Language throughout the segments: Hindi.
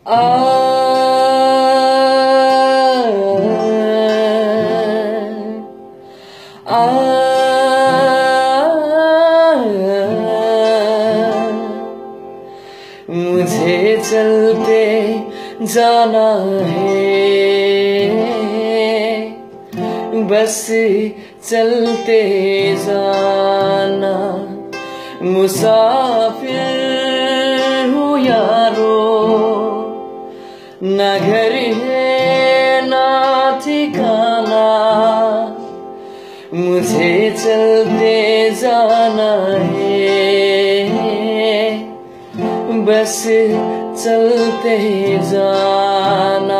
मुझे चलते जाना है, बस चलते जाना। मुसाफिर हूँ यारो, ना घर है ना ठिकाना। मुझे चलते जाना है, बस चलते जाना।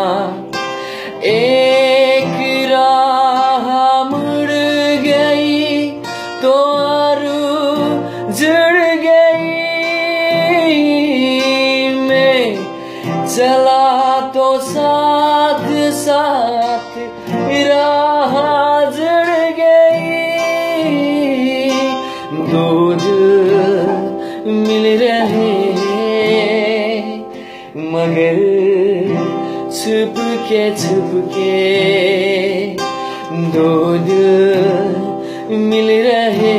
एक राह मुड़ गई तो और जुड़ गई। मैं चला तो साथ साथ राह जुड़ गई। दो दिल मिल रहे मगर छुप के दो दिल मिल रहे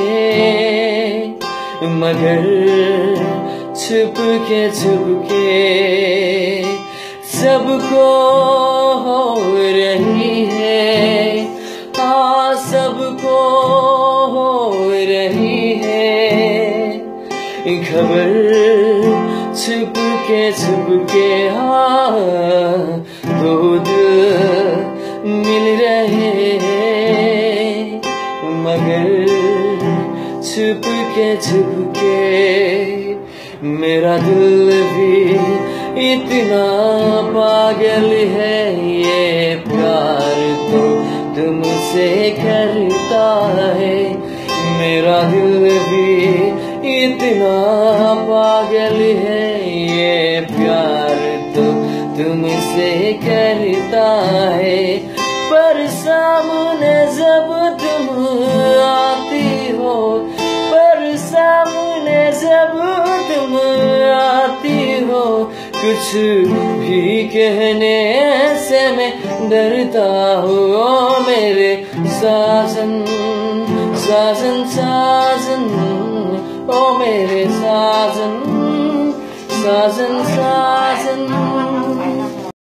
मगर छुप के सबको हो रही है, हाँ सबको हो रही है खबर। छुप के हाँ दो दिल मिल रहे मगर छुप के। मेरा दिल भी इतना पागल है, ये प्यार तो तुमसे करता है। मेरा दिल भी इतना पागल है, ये प्यार तो तुमसे करता है। पर सामने जब तुम आती हो, पर सामने जब तुम आती हो, कुछ भी कहने से मैं डरता हूँ। मेरे साजन साजन साजन, ओ मेरे साजन साजन साजन।